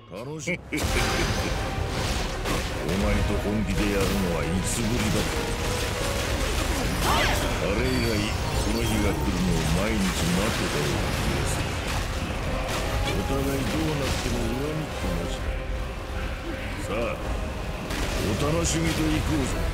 楽しい。お前と本気でやるのはいつぶりだった。あれ以来この日が来るのを毎日待ってたような気がする。お互いどうなっても恨みっこなしだ。さあお楽しみと行こうぞ。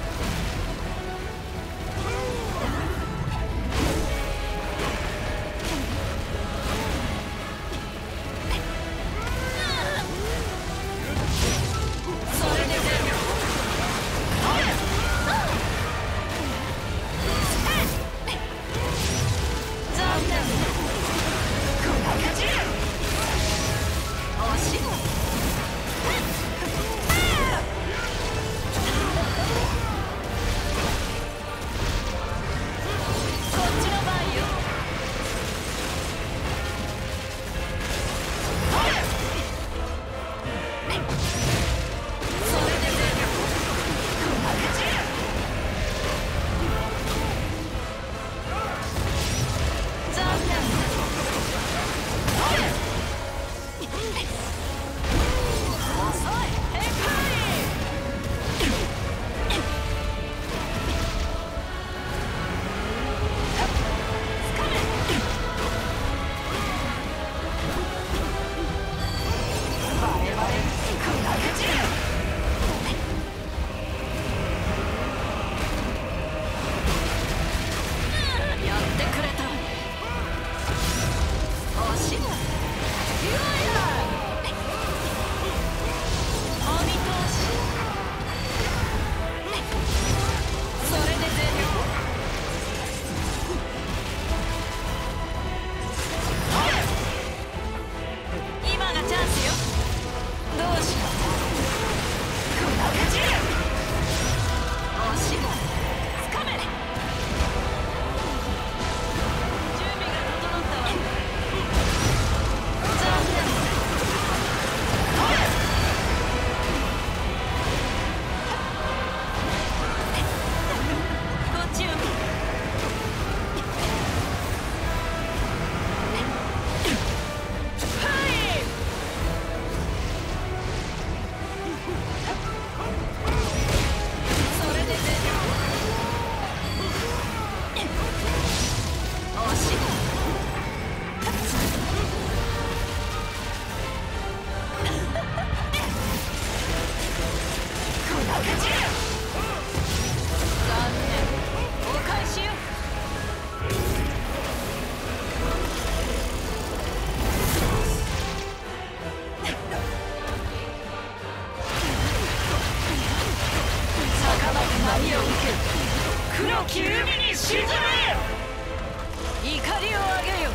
黒き海に沈め、怒りをあげよ。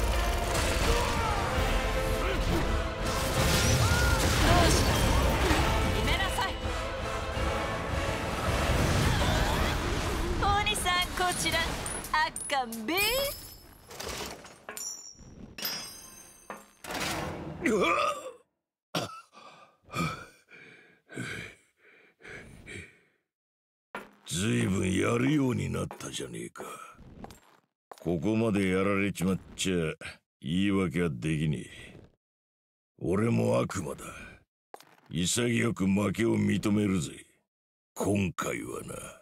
どうした決めなさい。鬼さんこちらあっかんべ。 ずいぶんやるようになったじゃねえか。ここまでやられちまっちゃ言い訳はできねえ。俺も悪魔だ。潔く負けを認めるぜ。今回はな。